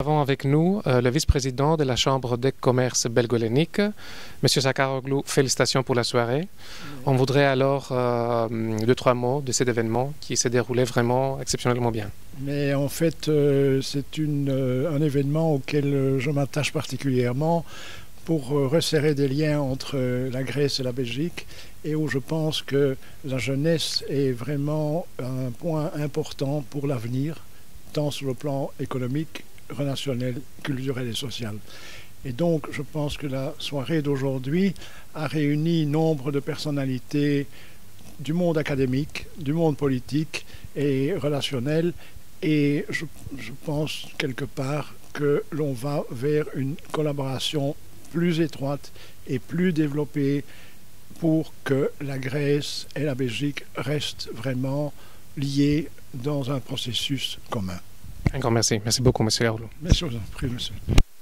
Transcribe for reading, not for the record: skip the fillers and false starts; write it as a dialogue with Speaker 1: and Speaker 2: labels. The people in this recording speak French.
Speaker 1: Nous avons avec nous le vice-président de la Chambre de commerce belgo-hellénique, M. Zakharoglou. Félicitations pour la soirée. On voudrait alors 2-3 mots de cet événement qui s'est déroulé vraiment exceptionnellement bien.
Speaker 2: Mais en fait, c'est un événement auquel je m'attache particulièrement pour resserrer des liens entre la Grèce et la Belgique et où je pense que la jeunesse est vraiment un point important pour l'avenir, tant sur le plan économique, relationnel, culturel et social. Et donc, je pense que la soirée d'aujourd'hui a réuni nombre de personnalités du monde académique, du monde politique et relationnel. Et je pense quelque part que l'on va vers une collaboration plus étroite et plus développée pour que la Grèce et la Belgique restent vraiment liées dans un processus commun.
Speaker 1: Un grand merci. Merci beaucoup, M. Zakharoglou.
Speaker 2: Merci, je vous en prie, monsieur.